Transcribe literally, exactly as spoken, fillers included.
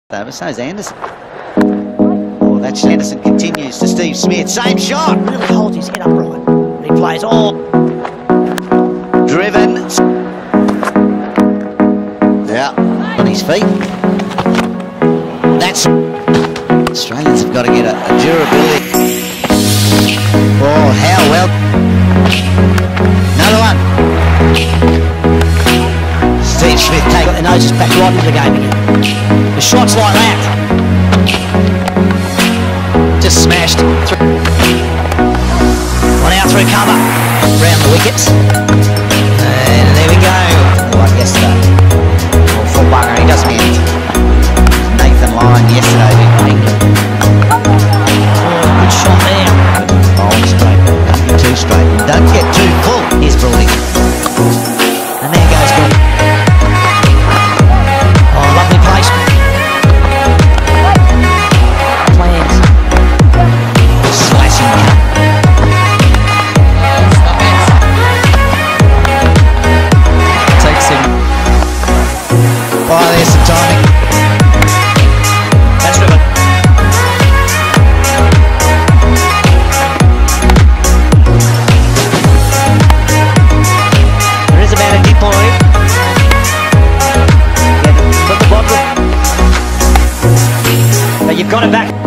Over, so's Anderson. Oh, that's Anderson continues to Steve Smith. Same shot. Really holds his head upright. And he plays all. Driven. Yeah, on his feet. That's. Australians have got to get a, a durability. Oh, how well. Another one. Steve Smith take. Got their noses back right into the game again. The shots like that. Just smashed. One out through cover. Round the wickets. And there we go. Like yesterday. Oh, full bugger, he does me in. Nathan Lyon yesterday. Oh, good shot there. Oh, straight. Don't get too straight. Don't get too full. Here's Brody. And there goes Brody. Oh, lovely placement. Plans. Slashing cut. Takes him. Oh, there's some timing. That's ribbon. There is about a deep point. Put the bottle. But you've got it back.